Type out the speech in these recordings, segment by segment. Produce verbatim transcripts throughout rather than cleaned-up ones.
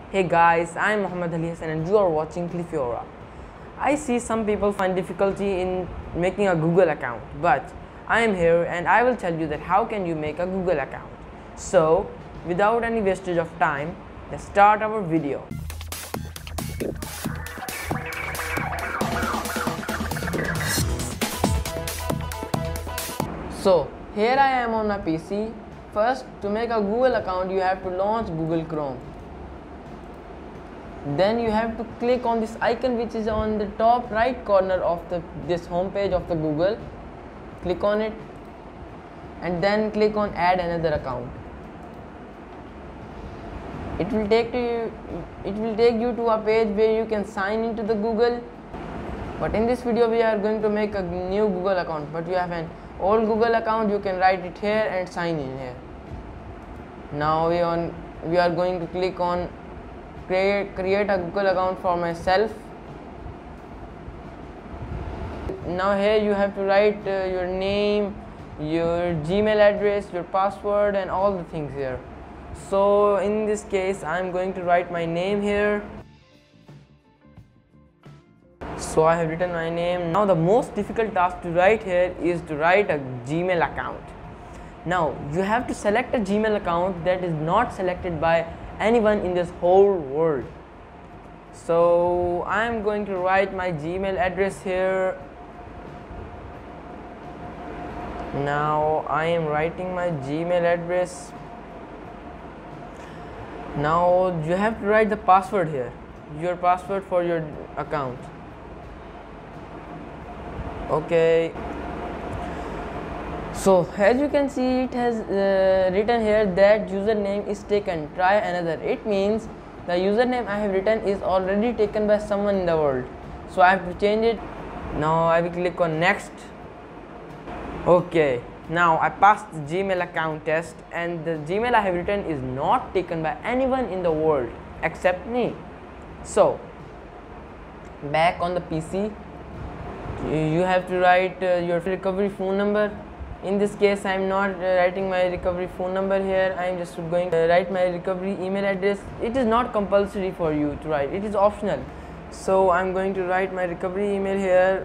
Hey guys, I am Muhammad Ali Hassan and you are watching Clifiora. I see some people find difficulty in making a Google account, but I am here and I will tell you that how can you make a Google account. So, without any wastage of time, let's start our video. So, here I am on my P C. First, to make a Google account, you have to launch Google Chrome. Then you have to click on this icon which is on the top right corner of the this home page of the Google. Click on it and then click on add another account. It will take to you, it will take you to a page where you can sign into the Google. But in this video we are going to make a new Google account, but you have an old Google account, you can write it here and sign in here. Now we on we are going to click on create create a Google account for myself. Now here you have to write uh, your name, your Gmail address, your password and all the things here. So in this case I am going to write my name here. So I have written my name. Now the most difficult task to write here is to write a Gmail account. Now you have to select a Gmail account that is not selected by anyone in this whole world. So I am going to write my Gmail address here. Now I am writing my Gmail address. Now you have to write the password here, your password for your account. Okay. So as you can see, it has uh, written here that username is taken, try another. It means the username I have written is already taken by someone in the world. So I have to change it. Now I will click on next. Okay, now I passed the Gmail account test and the Gmail I have written is not taken by anyone in the world except me. So back on the P C, you have to write uh, your recovery phone number. In this case I am not uh, writing my recovery phone number here. I am just going to write my recovery email address. It is not compulsory for you to write, it is optional. So I am going to write my recovery email here.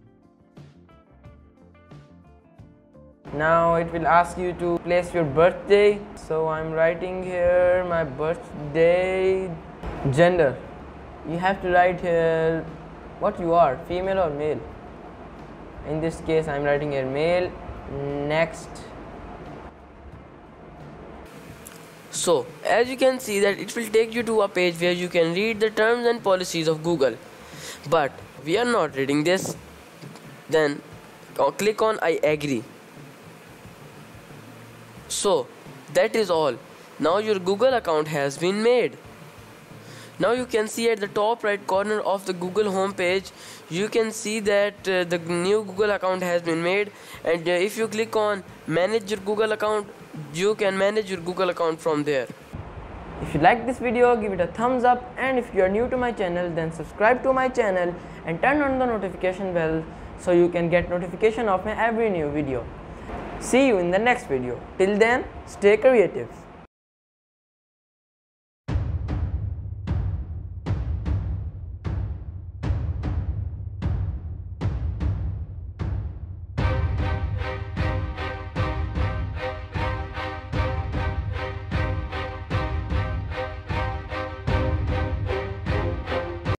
Now it will ask you to place your birthday. So I am writing here my birthday. Gender, you have to write here what you are, female or male. In this case I am writing here male. Next. So as you can see that it will take you to a page where you can read the terms and policies of Google, but we are not reading this. Then click on I agree. So that is all. Now your Google account has been made. Now you can see at the top right corner of the Google home page, you can see that uh, the new Google account has been made, and uh, if you click on manage your Google account, you can manage your Google account from there. If you like this video, give it a thumbs up, and if you are new to my channel, then subscribe to my channel and turn on the notification bell so you can get notification of my every new video. See you in the next video. Till then, stay creative.